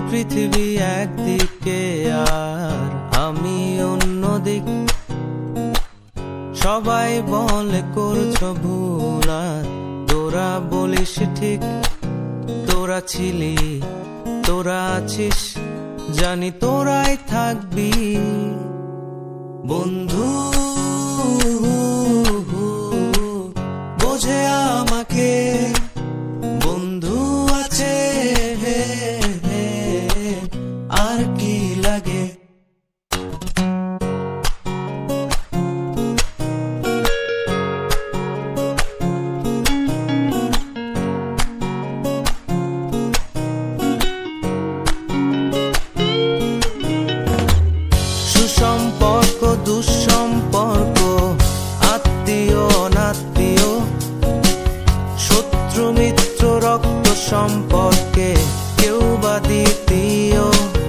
পৃথিবী একদিকে আর আমি অন্যদিক। সবাই বলে করছো ভুল আর তোরা বলিস ঠিক। তোরা ছিলি, তোরা আছিস, জানি তোরাই থাকবি বন্ধু। বোঝে আমাকে বন্ধু আছে, আর কি লাগে। সুসম্পর্ক দুঃসম্পর্ক, আত্মীয় অনাত্মীয়, শত্রু মিত্র রক্ত সম্পর্কে কেউ বা দ্বিতীয়।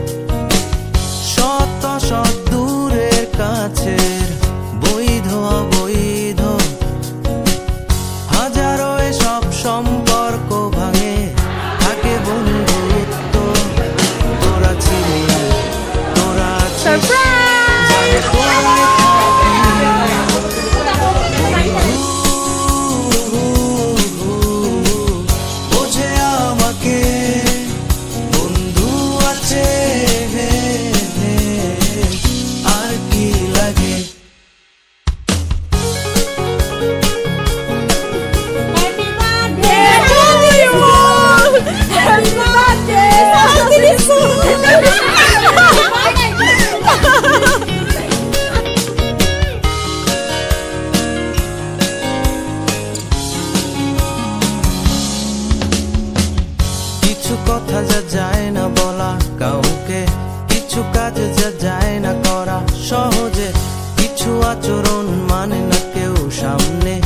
শত শত দূরের কাছের, বৈধ অবৈধ, হাজারো এসব সম্পর্ক ভাঙে, থাকে বন্ধুত্ব। তোরা ছিলি, তোরা আছিস, জানি তোরাই থাকবি বন্ধু। বোঝে আমাকে বন্ধু আছে, আর কি লাগে। কিছু কথা যা যায় না বলা কাউকে, কিছু কাজ যা যায় না করা সহজে, কিছু আচরণ মানে না কেউ সামনে।